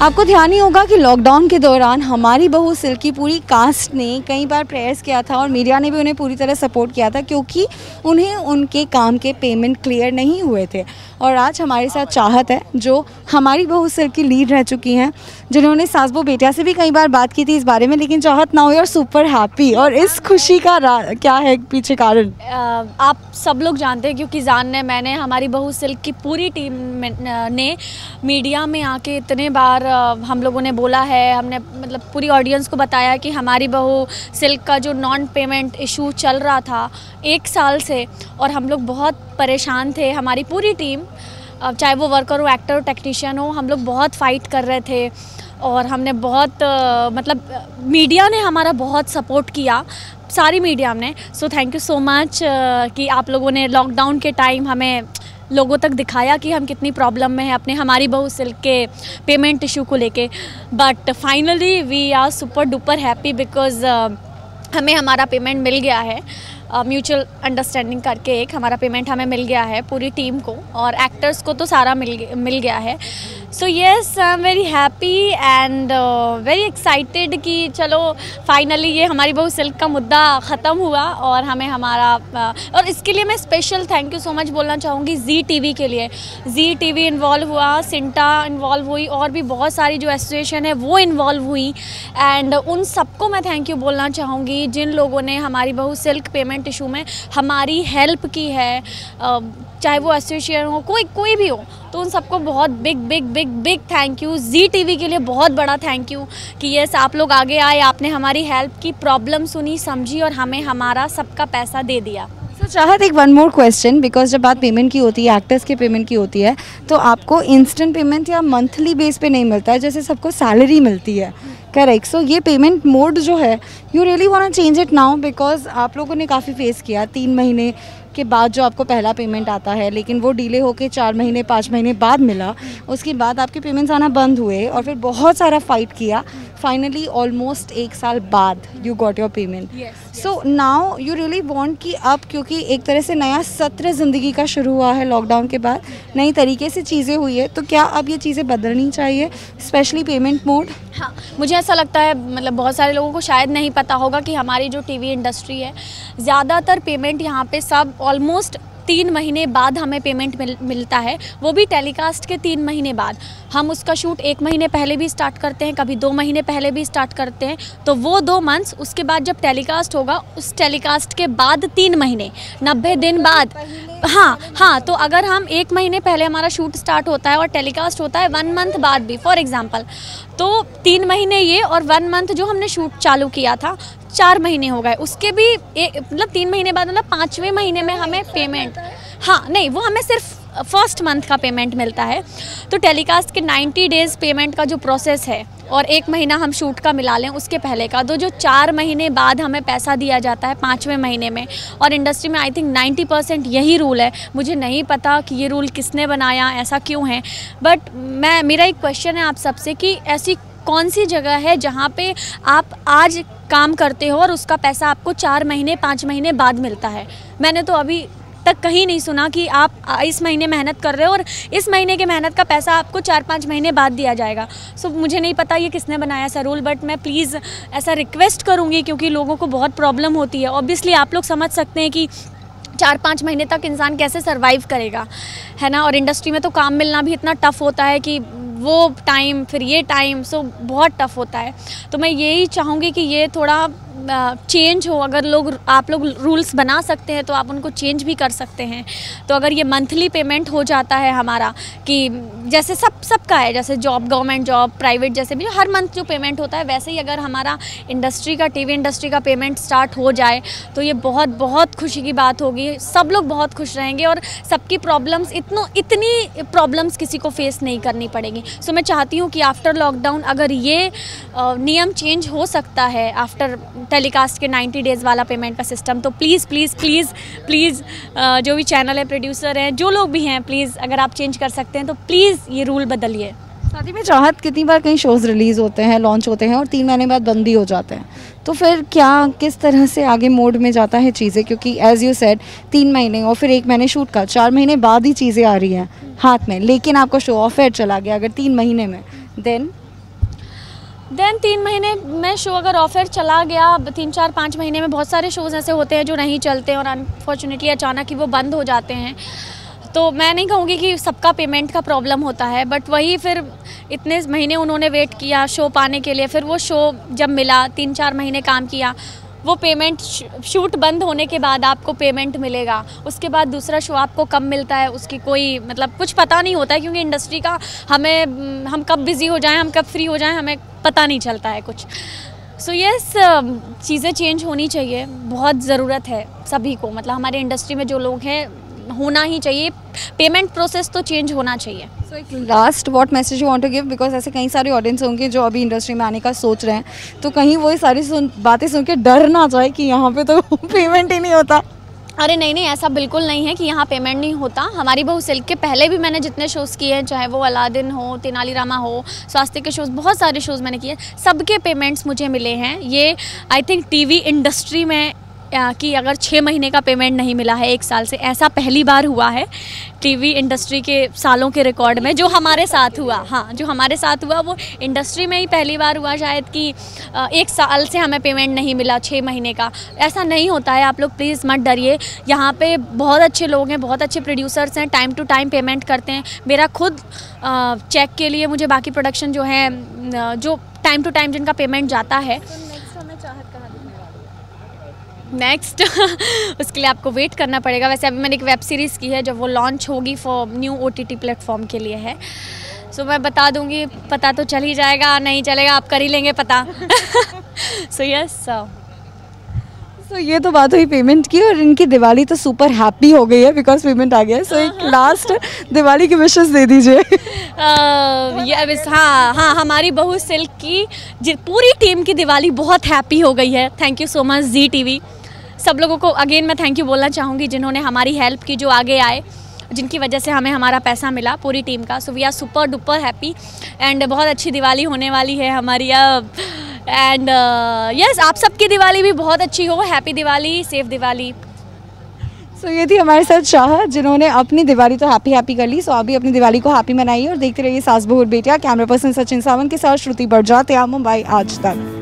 आपको ध्यान ही होगा कि लॉकडाउन के दौरान हमारी बहू सिल्क की पूरी कास्ट ने कई बार प्रेयर्स किया था और मीडिया ने भी उन्हें पूरी तरह सपोर्ट किया था, क्योंकि उन्हें उनके काम के पेमेंट क्लियर नहीं हुए थे। और आज हमारे साथ चाहत है, जो हमारी बहू सिल्क की लीड रह चुकी हैं, जिन्होंने सास बहू बेटिया से भी कई बार बात की थी इस बारे में। लेकिन Chahat, now you are super happy, और इस खुशी का क्या है पीछे कारण? आप सब लोग जानते हैं, क्योंकि मैंने हमारी बहू सिल्क की पूरी टीम ने मीडिया में आके इतने बार हम लोगों ने बोला है, हमने मतलब पूरी ऑडियंस को बताया कि हमारी बहू सिल्क का जो नॉन पेमेंट इशू चल रहा था 1 साल से, और हम लोग बहुत परेशान थे। हमारी पूरी टीम, चाहे वो वर्कर हो, एक्टर हो, टेक्नीशियन हो, हम लोग बहुत फ़ाइट कर रहे थे। और हमने बहुत मतलब मीडिया ने हमारा बहुत सपोर्ट किया, सारी मीडिया ने। So thank you so much कि आप लोगों ने लॉकडाउन के टाइम हमें लोगों तक दिखाया कि हम कितनी प्रॉब्लम में हैं अपने हमारी बहू सिल्क के पेमेंट इशू को लेके। But finally we are super duper happy, because हमें हमारा पेमेंट मिल गया है। म्यूचुअल अंडरस्टैंडिंग करके एक हमारा पेमेंट हमें मिल गया है पूरी टीम को, और एक्टर्स को तो सारा मिल गया है। So yes, I am very happy and very excited कि चलो फाइनली ये हमारी बहू सिल्क का मुद्दा ख़त्म हुआ, और हमें हमारा और इसके लिए मैं special thank you so much बोलना चाहूँगी जी टीवी के लिए। जी टीवी इन्वॉल्व हुआ, सिंटा इन्वॉल्व हुई, और भी बहुत सारी जो एसोसिएशन है वो इन्वॉल्व हुई। एंड उन सबको मैं थैंक यू बोलना चाहूँगी जिन लोगों ने हमारी बहू सिल्क पेमेंट इशू में हमारी हेल्प की है, चाहे वो एसोसिएशन हो, कोई भी हो। तो उन सबको बहुत big thank you. Zee TV के लिए बहुत बड़ा थैंक यू कि यस, आप लोग आगे आए, आपने हमारी हेल्प की, प्रॉब्लम सुनी, समझी, और हमें हमारा सबका पैसा दे दिया। तो चाहत, एक वन मोर क्वेश्चन, बिकॉज जब बात पेमेंट की होती है, एक्टर्स के पेमेंट की होती है, तो आपको इंस्टेंट पेमेंट या मंथली बेस पे नहीं मिलता है जैसे सबको सैलरी मिलती है, करेक्ट? सो ये पेमेंट मोड जो है, you really want to change it now, because आप लोगों ने काफ़ी फेस किया 3 महीने के बाद जो आपको पहला पेमेंट आता है, लेकिन वो डिले होके 4 महीने 5 महीने बाद मिला। उसके बाद आपके पेमेंट्स आना बंद हुए, और फिर बहुत सारा फाइट किया, फाइनली ऑलमोस्ट 1 साल बाद you got your payment. So now you really want कि अब, क्योंकि एक तरह से नया सत्र ज़िंदगी का शुरू हुआ है लॉकडाउन के बाद, नई तरीके से चीज़ें हुई है, तो क्या अब ये चीज़ें बदलनी चाहिए, स्पेशली पेमेंट मोड? हाँ, मुझे ऐसा लगता है, मतलब बहुत सारे लोगों को शायद नहीं पता होगा कि हमारी जो टीवी इंडस्ट्री है, ज़्यादातर पेमेंट यहाँ पे सब ऑलमोस्ट 3 महीने बाद हमें पेमेंट मिलता है, वो भी टेलीकास्ट के 3 महीने बाद। हम उसका शूट 1 महीने पहले भी स्टार्ट करते हैं, कभी 2 महीने पहले भी स्टार्ट करते हैं, तो वो 2 मंथ्स, उसके बाद जब टेलीकास्ट होगा, उस टेलीकास्ट के बाद 3 महीने 90 दिन बाद। हाँ, तो अगर हम 1 महीने पहले हमारा शूट स्टार्ट होता है और टेलीकास्ट होता है 1 मंथ बाद भी, फॉर एग्जाम्पल, तो 3 महीने ये, और 1 मंथ जो हमने शूट चालू किया था 4 महीने हो गए। उसके भी मतलब 3 महीने बाद, मतलब 5वें महीने में हमें पेमेंट, हाँ नहीं, वो हमें सिर्फ फर्स्ट मंथ का पेमेंट मिलता है। तो टेलीकास्ट के 90 डेज़ पेमेंट का जो प्रोसेस है, और 1 महीना हम शूट का मिला लें उसके पहले का, तो जो 4 महीने बाद हमें पैसा दिया जाता है 5वें महीने में। और इंडस्ट्री में आई थिंक 90% यही रूल है। मुझे नहीं पता कि ये रूल किसने बनाया, ऐसा क्यों है, बट मेरा एक क्वेश्चन है आप सबसे कि ऐसी कौन सी जगह है जहाँ पे आप आज काम करते हो और उसका पैसा आपको 4 महीने 5 महीने बाद मिलता है? मैंने तो अभी तक कहीं नहीं सुना कि आप इस महीने मेहनत कर रहे हो और इस महीने के मेहनत का पैसा आपको 4-5 महीने बाद दिया जाएगा। सो मुझे नहीं पता ये किसने बनाया ऐसा रूल, बट मैं प्लीज़ ऐसा रिक्वेस्ट करूँगी, क्योंकि लोगों को बहुत प्रॉब्लम होती है। ऑब्वियसली आप लोग समझ सकते हैं कि 4-5 महीने तक इंसान कैसे सर्वाइव करेगा, है ना? और इंडस्ट्री में तो काम मिलना भी इतना टफ़ होता है कि वो टाइम फिर ये टाइम, सो बहुत टफ़ होता है। तो मैं यही चाहूँगी कि ये थोड़ा चेंज हो। अगर आप लोग रूल्स बना सकते हैं तो आप उनको चेंज भी कर सकते हैं। तो अगर ये मंथली पेमेंट हो जाता है हमारा, कि जैसे सबका है, जैसे जॉब, गवर्नमेंट जॉब, प्राइवेट, जैसे भी हर मंथ जो पेमेंट होता है, वैसे ही अगर हमारा इंडस्ट्री का, टीवी इंडस्ट्री का पेमेंट स्टार्ट हो जाए, तो ये बहुत खुशी की बात होगी। सब लोग बहुत खुश रहेंगे, और सबकी प्रॉब्लम्स, इतनी प्रॉब्लम्स किसी को फेस नहीं करनी पड़ेगी। सो मैं चाहती हूँ कि आफ्टर लॉकडाउन अगर ये नियम चेंज हो सकता है, आफ्टर टेलीकास्ट के 90 डेज़ वाला पेमेंट का सिस्टम, तो प्लीज़ जो भी चैनल है, प्रोड्यूसर हैं, जो लोग भी हैं, प्लीज़ अगर आप चेंज कर सकते हैं तो प्लीज़ ये रूल बदलिए। साथ ही में चाहत, कितनी बार कई शोज़ रिलीज़ होते हैं, लॉन्च होते हैं, और 3 महीने बाद बंद भी हो जाते हैं, तो फिर किस तरह से आगे मोड में जाता है चीज़ें? क्योंकि एज़ यू सेड 3 महीने और फिर 1 महीने शूट का, 4 महीने बाद ही चीज़ें आ रही हैं हाथ में, लेकिन आपका शो ऑफ एयर चला गया अगर 3 महीने में, देन देन 3 महीने में शो अगर ऑफर चला गया, 3-4-5 महीने में बहुत सारे शोज़ ऐसे होते हैं जो नहीं चलते और अनफॉर्चुनेटली अचानक ही वो बंद हो जाते हैं। तो मैं नहीं कहूँगी कि सबका पेमेंट का प्रॉब्लम होता है, बट वही फिर इतने महीने उन्होंने वेट किया शो पाने के लिए, फिर वो शो जब मिला 3-4 महीने काम किया, वो पेमेंट शूट बंद होने के बाद आपको पेमेंट मिलेगा, उसके बाद दूसरा शो आपको कब मिलता है उसकी कोई मतलब कुछ पता नहीं होता है, क्योंकि इंडस्ट्री का हम कब बिज़ी हो जाएं, हम कब फ्री हो जाएं, हमें पता नहीं चलता है कुछ। सो यस, चीज़ें चेंज होनी चाहिए, बहुत ज़रूरत है सभी को, मतलब हमारे इंडस्ट्री में जो लोग हैं होना ही चाहिए, पेमेंट प्रोसेस तो चेंज होना चाहिए। सो एक last what message you want to give, because ऐसे कई सारे ऑडियंस होंगे जो अभी इंडस्ट्री में आने का सोच रहे हैं, तो कहीं वही सारी बातें सुन के डर ना जाए कि यहाँ पे तो पेमेंट ही नहीं होता। अरे नहीं, ऐसा बिल्कुल नहीं है कि यहाँ पेमेंट नहीं होता। हमारी बहू सिल्क के पहले भी मैंने जितने शोज़ किए हैं, चाहे वो अलादीन हो, तेनालीरामा हो, स्वास्थ्य के शोज़, बहुत सारे शोज़ मैंने किए, सबके पेमेंट्स मुझे मिले हैं। ये आई थिंक टीवी इंडस्ट्री में कि अगर 6 महीने का पेमेंट नहीं मिला है 1 साल से, ऐसा पहली बार हुआ है टीवी इंडस्ट्री के सालों के रिकॉर्ड में, जो हमारे साथ हुआ। हाँ, जो हमारे साथ हुआ वो इंडस्ट्री में ही पहली बार हुआ शायद कि 1 साल से हमें पेमेंट नहीं मिला 6 महीने का। ऐसा नहीं होता है, आप लोग प्लीज़ मत डरिए। यहाँ पे बहुत अच्छे लोग हैं, बहुत अच्छे प्रोड्यूसर्स हैं, टाइम टू टाइम पेमेंट करते हैं। मेरा खुद चेक के लिए मुझे बाकी प्रोडक्शन जो है, जो टाइम टू टाइम जिनका पेमेंट जाता है, नेक्स्ट उसके लिए आपको वेट करना पड़ेगा। वैसे अभी मैंने एक वेब सीरीज़ की है, जब वो लॉन्च होगी फॉर न्यू OTT प्लेटफॉर्म के लिए है, सो मैं बता दूंगी, पता तो चल ही जाएगा, नहीं चलेगा आप कर ही लेंगे पता। सो यस, सो ये तो बात हुई पेमेंट की, और इनकी दिवाली तो सुपर हैप्पी हो गई है बिकॉज पेमेंट आ गया है। सो एक लास्ट दिवाली की विशेस दे दीजिए। हाँ, हमारी बहू सिल्क की पूरी टीम की दिवाली बहुत हैप्पी हो गई है। Thank you so much Zee TV। सब लोगों को अगेन मैं थैंक यू बोलना चाहूँगी जिन्होंने हमारी हेल्प की, जो आगे आए, जिनकी वजह से हमें हमारा पैसा मिला, पूरी टीम का। So we are super duper happy and बहुत अच्छी दिवाली होने वाली है हमारी अब। एंड यस, आप सबकी दिवाली भी बहुत अच्छी हो। Happy Diwali, safe Diwali. So ये थी हमारे साथ चाहत, जिन्होंने अपनी दिवाली तो हैप्पी कर ली। सो आप भी अपनी दिवाली को हैप्पी मनाइए और देखते रहिए सास बहू बेटियां। कैमरा पर्सन सचिन सावंत के साथ श्रुति बड़जात्या, मुंबई आज तक।